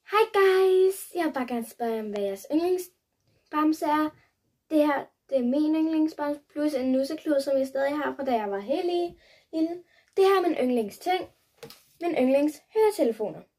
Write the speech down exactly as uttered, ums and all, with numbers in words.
Hej guys! Jeg vil bare gerne spørge om, hvad jeres yndlingsbamse er. Det her, det er min yndlingsbamse, plus en nusseklud, som jeg stadig har fra da jeg var helt lille. Det her er min yndlingsting. Min yndlingshøretelefoner.